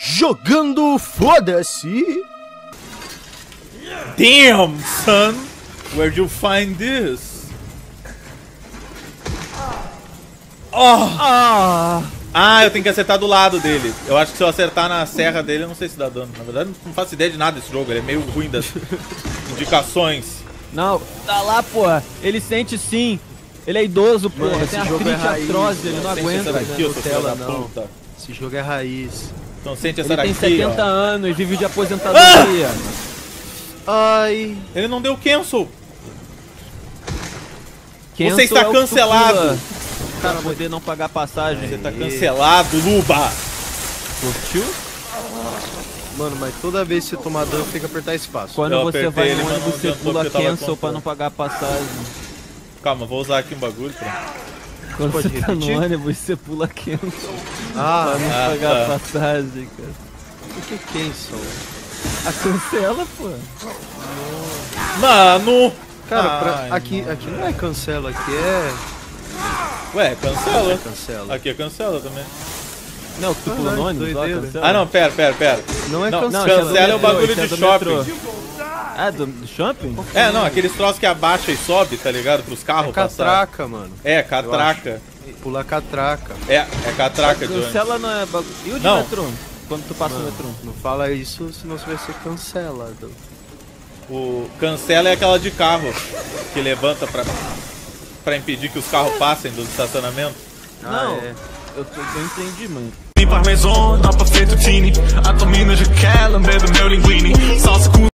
Jogando foda-se. Damn, son! Where'd you find this? Oh! Ah, eu tenho que acertar do lado dele. Eu acho que se eu acertar na serra dele, eu não sei se dá dano. Na verdade, não faço ideia de nada desse jogo. Ele é meio ruim das indicações. Não, tá lá, porra. Ele sente sim. Ele é idoso, porra. Mano, tem esse jogo artrite é raiz, atroz, ele não Sente aguenta. essa daqui, ô, seu filho da não. puta. Esse jogo é raiz. Então sente essa Ele daqui, tem 70 ó. anos e vive de aposentadoria. Ai. Ele não deu cancel. Cancel Você está é o cancelado. Tupula, Pra poder não pagar passagem. Você tá cancelado, Luba. Curtiu? Mano, mas toda vez que você tomar dano, tem que apertar espaço. Quando Eu você apertei vai ele, no mas ônibus, não você adiantou pula porque eu tava cancel pra com não pagar passagem. Calma, vou usar aqui um bagulho pra... Quando Pode você tá no repetir? ônibus, você pula cancel Ah, pra não Ah, pagar tá. passagem, cara. o que é cancel? A cancela, pô. Mano! Cara, Ai, aqui não é cancela, aqui é... Ué, cancela. Cancela. Aqui é cancela também. Não, que tu pula no ônibus, ó, doideira. cancela. Ah, não, pera. Não é Não, cancela. cancela é o bagulho isso é de do shopping. metrô. Ah, do shopping? É, não, aqueles troços que abaixa e sobe, tá ligado? Pros carros É passar. catraca, mano. É, catraca. Pular catraca. É catraca, Johnny. Cancela não é bagulho. E o de Não. metrô? Quando tu passa no metrô? Não fala isso, senão você vai ser cancelado. O cancela é aquela de carro que levanta pra impedir que os carros passem do estacionamento. Não, é. eu entendi, mano. Parmesan, dá pra feito tini. A tua mina já quer lamber do meu linguine. Salsa com